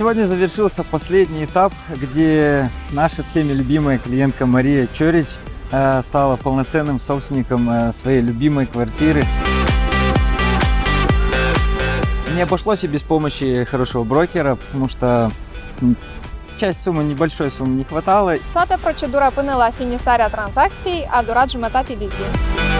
сегодня завершился последний этап, где наша всеми любимая клиентка Мария Чорич стала полноценным собственником своей любимой квартиры. Не обошлось и без помощи хорошего брокера, потому что часть суммы, небольшой sumă не хватало. Toată procedura până la finisarea tranzacției a durat jumătate de zi.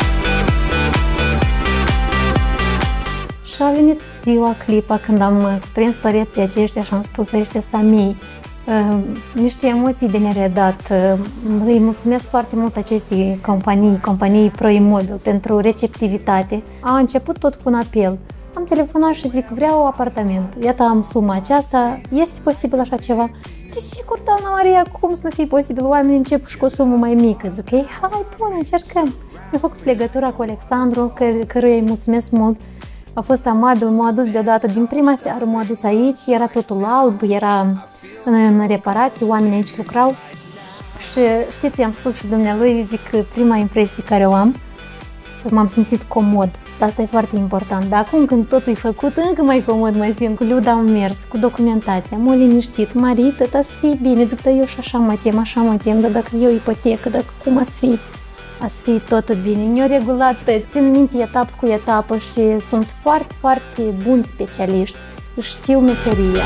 Și a venit ziua, clipa, când am prins păreții aceștia și am spus, ăștia s-a mei. Niște emoții de neredat. Îi mulțumesc foarte mult acestei companii Proimobil, pentru receptivitate. A început tot cu un apel. Am telefonat și zic, vreau apartament. Iată, am suma aceasta. Este posibil așa ceva? Desigur, doamna Maria, cum să nu fie posibil? Oamenii încep și cu o sumă mai mică. Zic, ei, hai, bun, încercăm. Mi-a făcut legătura cu Alexandru, căruia îi mulțumesc mult. A fost amabil, m-a adus deodată, din prima seară m-a adus aici, era totul alb, era în reparații, oamenii aici lucrau. Și știți, i-am spus și dumnealui, zic, prima impresie care o am, m-am simțit comod. Asta e foarte important. Dar acum când totul e făcut, încă mai comod mă simt, cu liuda am mers, cu documentația, m-a liniștit. Marie, tăta să fie bine, zic, dar eu și așa mă tem, dar dacă eu ipotecă, dacă cum ați fi totul bine. Eu regulat, țin minte etapă cu etapă și sunt foarte, foarte buni specialiști, știu meseria.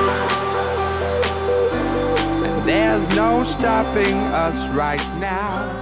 There's no stopping us right now.